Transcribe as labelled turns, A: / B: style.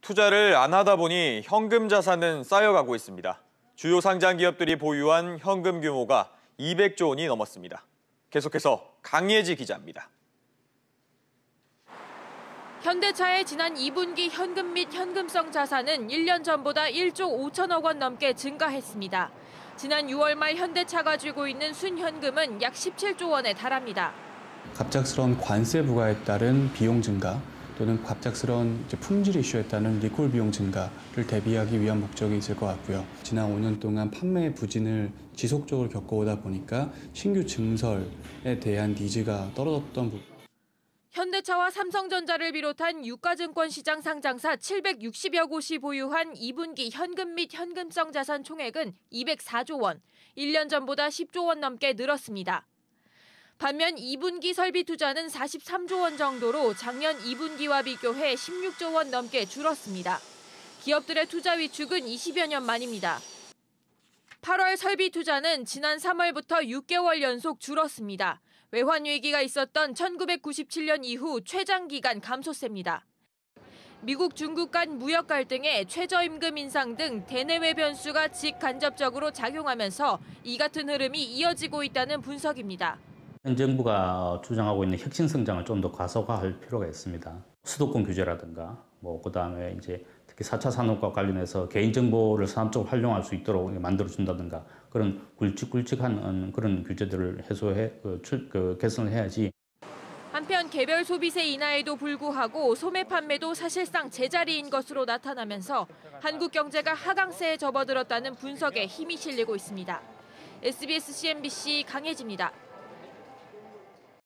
A: 투자를 안 하다 보니 현금 자산은 쌓여가고 있습니다. 주요 상장 기업들이 보유한 현금 규모가 200조 원이 넘었습니다. 계속해서 강예지 기자입니다.
B: 현대차의 지난 2분기 현금 및 현금성 자산은 1년 전보다 1조 5천억 원 넘게 증가했습니다. 지난 6월 말 현대차가 쥐고 있는 순현금은 약 17조 원에 달합니다.
C: 갑작스러운 관세 부과에 따른 비용 증가 또는 갑작스러운 품질 이슈에 따른 리콜 비용 증가를 대비하기 위한 목적이 있을 것 같고요. 지난 5년 동안 판매 부진을 지속적으로 겪어오다 보니까 신규 증설에 대한 니즈가 떨어졌던 부분.
B: 현대차와 삼성전자를 비롯한 유가증권 시장 상장사 760여 곳이 보유한 2분기 현금 및 현금성 자산 총액은 204조 원, 1년 전보다 10조 원 넘게 늘었습니다. 반면 2분기 설비 투자는 43조 원 정도로 작년 2분기와 비교해 16조 원 넘게 줄었습니다. 기업들의 투자 위축은 20여 년 만입니다. 8월 설비 투자는 지난 3월부터 6개월 연속 줄었습니다. 외환 위기가 있었던 1997년 이후 최장기간 감소세입니다. 미국, 중국 간 무역 갈등에 최저임금 인상 등 대내외 변수가 직간접적으로 작용하면서 이 같은 흐름이 이어지고 있다는 분석입니다.
D: 현 정부가 주장하고 있는 혁신 성장을 좀 더 가속화할 필요가 있습니다. 수도권 규제라든가, 그다음에 이제 특히 4차 산업과 관련해서 개인정보를 산업적으로 활용할 수 있도록 만들어준다든가 그런 굵직굵직한 그런 규제들을 해소해 개선을 해야지.
B: 한편 개별 소비세 인하에도 불구하고 소매 판매도 사실상 제자리인 것으로 나타나면서 한국 경제가 하강세에 접어들었다는 분석에 힘이 실리고 있습니다. SBS CNBC 강예지입니다.